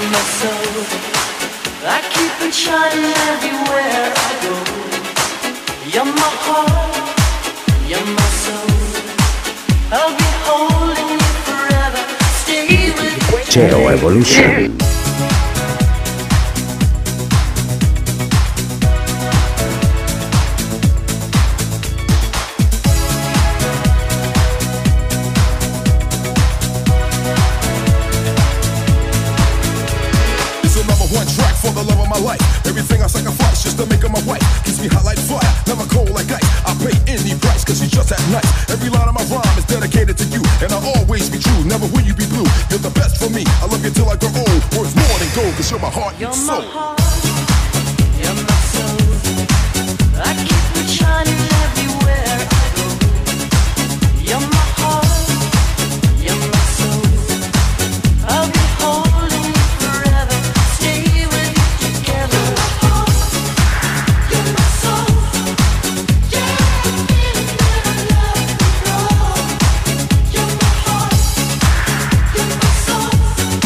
Geo Evolution. You're my heart, you're my heart, you're my soul. I keep it shining everywhere I go. You're my heart, you're my soul. I'll be holding you forever, stay with you together. You're my soul, yeah, feeling that I love you, girl. You're my heart, you're my soul.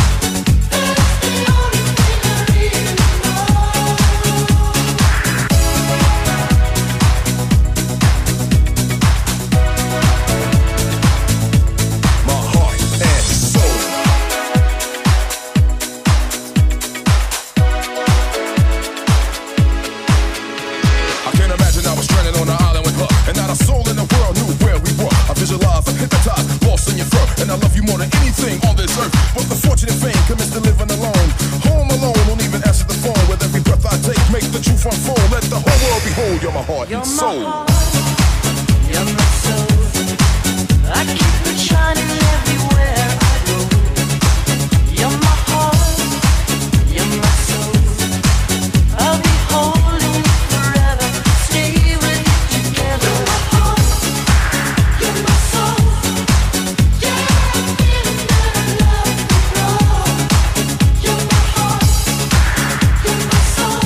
You're my heart and soul. You're my soul. I keep it shining everywhere I go. You're my heart, you're my soul. I'll be holding you forever, stay with you together. You're my soul, yeah, feeling that I love you, girl. You're my heart, you're my soul.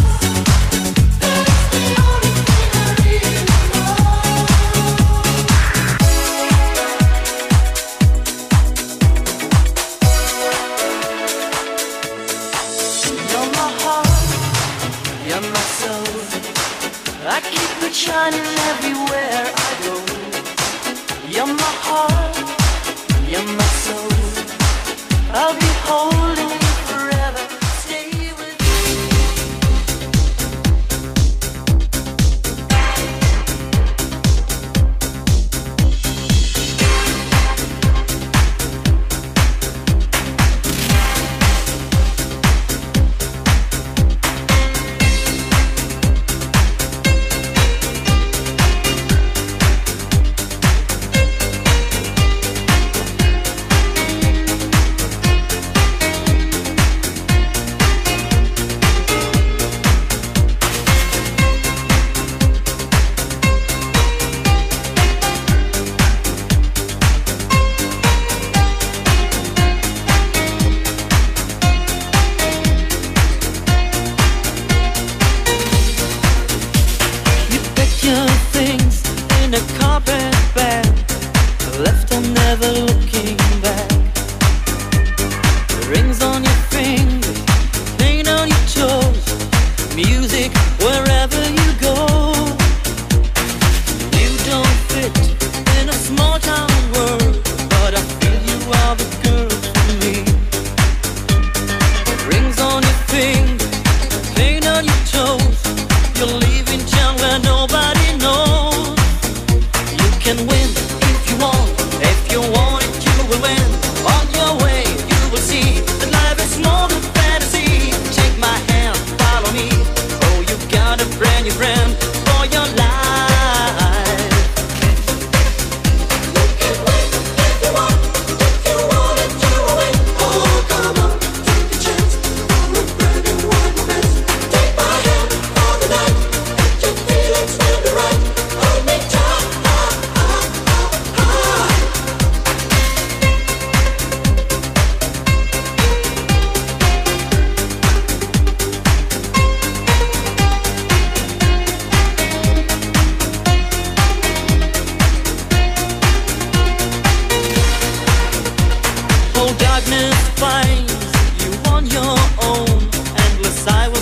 I keep it shining everywhere I go. You're my heart, you're my soul. I'll be holding you forever, stay with darkness finds you on your own. Yes, I will